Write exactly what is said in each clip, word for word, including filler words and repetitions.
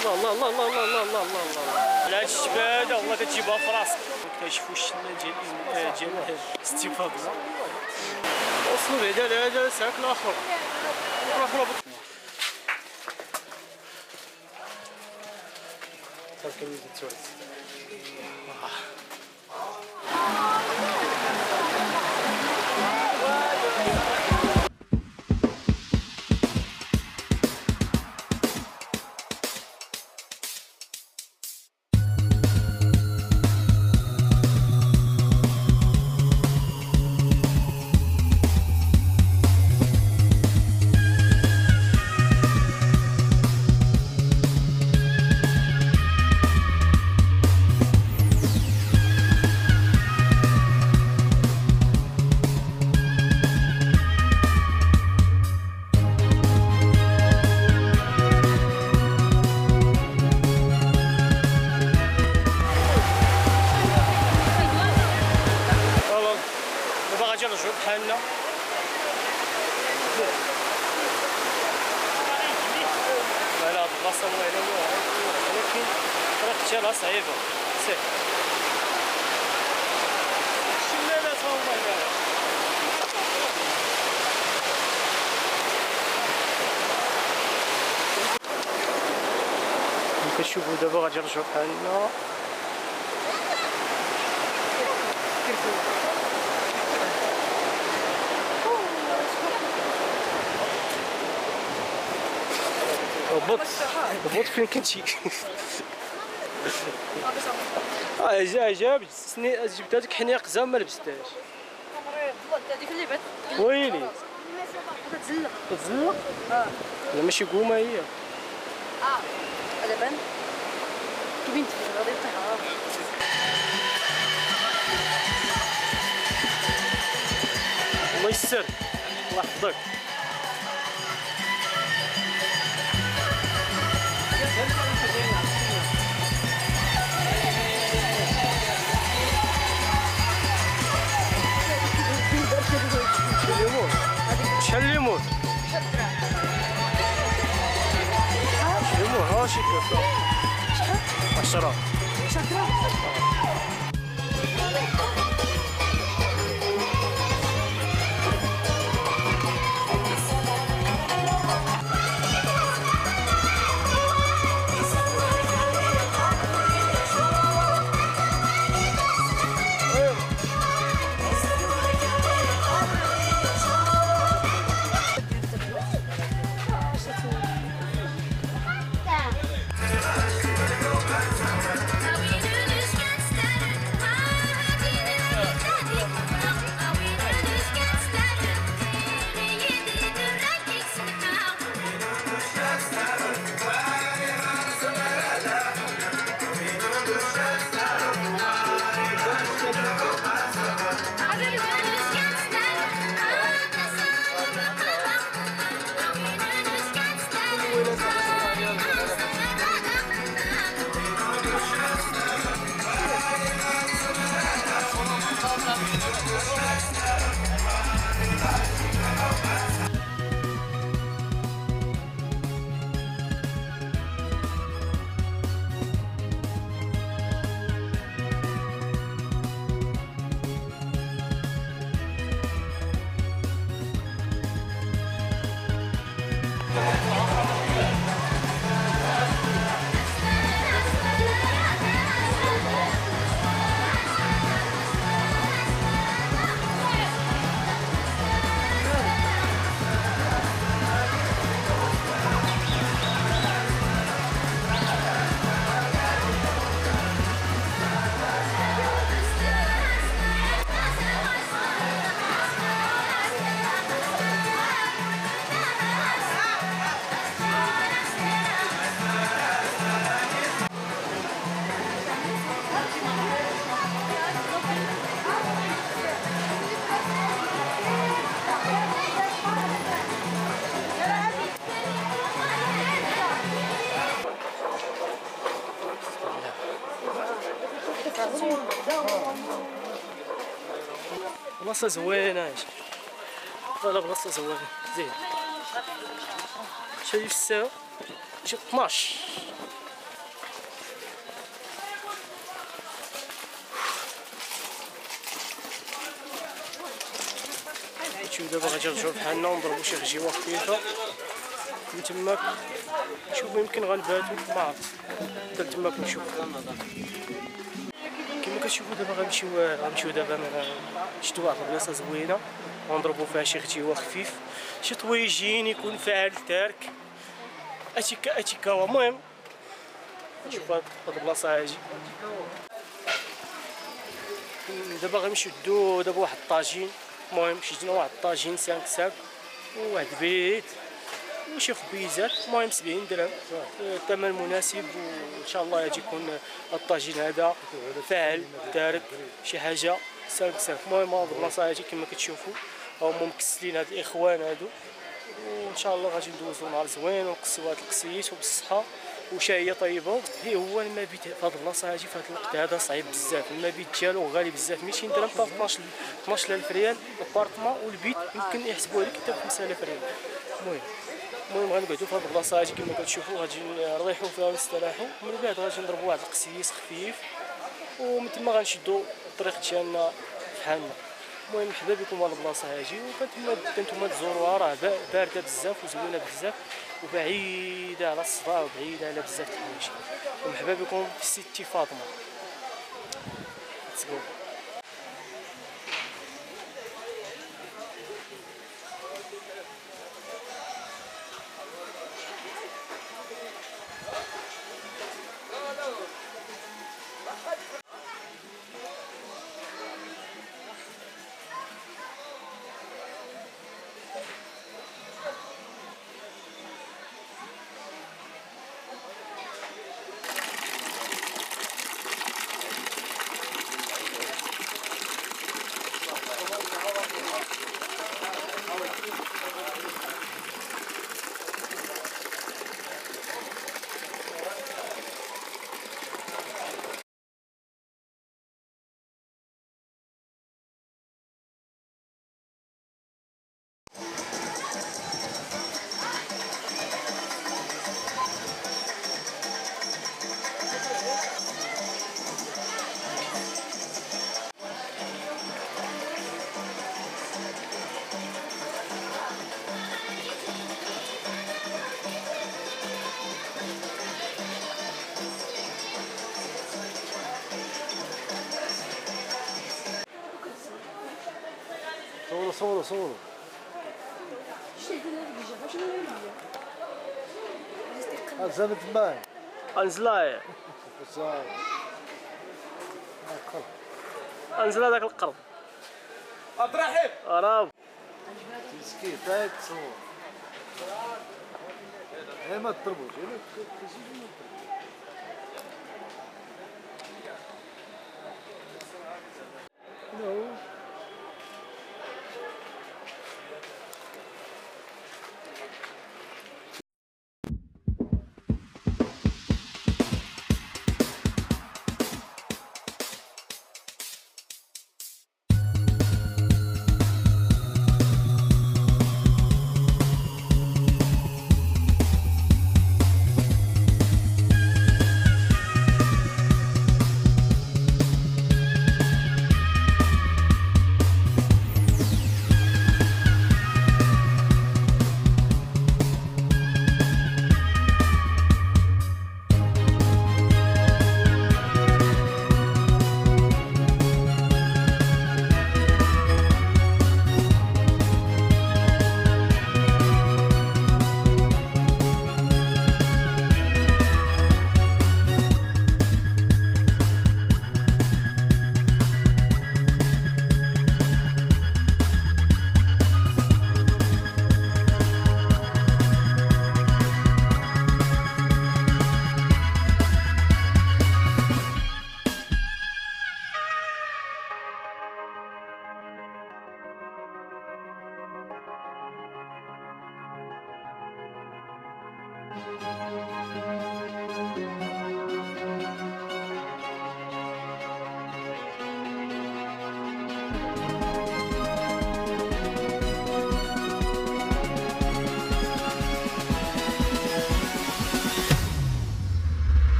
الله الله الله الله الله الله الله الله الله على هاد الشبابه والله كتجيبها في راسك. كتشوفوا الشنا ديال ديال الاستفاضه. وصلوا بعدا لهذا ساك الاخر الاخر تركب التواليت. غادي نرجعو بحالنا. لا لا البلاصه واعره ولكن الطريق ديالها صعيبه. سير الشمالات هما هنا. كتشوفوا دابا غادي نرجعو بحالنا. هبط هبط فين كنتي؟ اه جا جا سني جبت هذيك حنيق زعما ما لبستهاش. هذيك اللي بات ويلي تتزلق تتزلق. اه لا ماشي قومه هي. اه هذا بان كي بنت غادي يطيح. الله يسر الله يحفظك. شحال الليمون؟ الليمون ها شي كفا عشرة عشرة. بلاصة زوينة والله بلاصة زوينة زين. شايف الساعة؟ شوف اثناش نمشيو دابا غادي نرجعو بحالنا ونضربو شي غجيوه خفيفه من تماك. شوفو يمكن غنباتو ما عرفت حتى تماك نشوف. كما كتشوفو دابا غنمشيو غنمشيو دابا شتو واحد البلاصه زوينه ونضربو فيها شي غتيوه خفيف، شي طويجين يكون فاعل تارك اتيكا اتيكاوا. المهم نشوف هاد البلاصه هادي. دابا غنمشيو ندو دابا واحد الطاجين. المهم شدينا واحد الطاجين سانك ساك وواحد البيت وشي خبيزات. المهم سبعين درهم الثمن مناسب، وان شاء الله غادي يكون الطاجين هذا فاعل تارك شي حاجه سانك ساك. المهم هاد البلاصه هادي كما كتشوفوا هما مكسلين هاد الاخوان هادو، وان شاء الله غادي ندوزو نهار زوين ونقصيو هاد القصيت وبالصحه وشاهيه طيبه. هي هو المبيت في هاد البلاصه هادي في هاد الوقت هذا صعيب بزاف. المبيت ديالو غالي بزاف، مئتين درهم حتى اثناش ألف ريال البارطمون، والبيت يمكن يحسبوه لك حتى خمسة آلاف ريال. المهم المهم غنقعدو في هاد البلاصه هادي كما كتشوفوا، غادي نريحو فيها ونستراحو، من بعد غادي نضربو واحد القسيس خفيف ومن تما غنشدو الطريق ديالنا بحالنا. المهم مرحبا بكم هاد البلاصه هادي، وكنتمنى نتوما تزوروها، راه بارده بزاف وزوينه بزاف وبعيده على الصداع وبعيده على بزاف د الحوايج. ومرحبا بكم في سيتي فاطمه. صوروا صوروا صوروا. أنزل تبان. أنزل أنزل هذاك القرض. عبد الرحيم. راه مسكين تاك صور. هي ما تضربوش، هي ما تضربوش.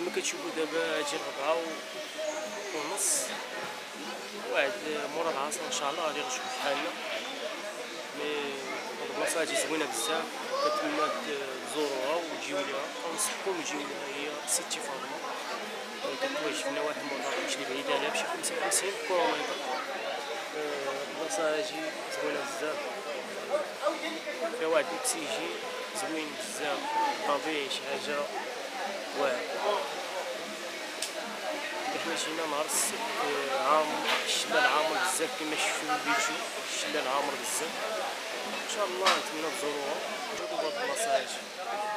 كما كتشوفوا دابا هادشي الربعة ونص، واحد مورا العصر ان شاء الله غادي نشوفو بحالنا. مي البلاصه هادي زوينه بزاف، كتمنى تزوروها وتجيو ليها، كنصحكم تجيو ليها. هي سيتي فاطمه كتواجد في نواحي مراكش اللي بعيده عليها بشي خمسة وخمسين كيلومتر. البلاصه هادي زوينه بزاف، فيها واحد الاكسيجين زوين بزاف طبيعي، شي حاجه واعره. حنا جينا نهار السبت عامر، الشلال عامر بزاف كما شفتوا في الفيديو، الشلال عامر بزاف. ان شاء الله نتمنى تزوروها وتشوفوا هاد البلاصه هادي.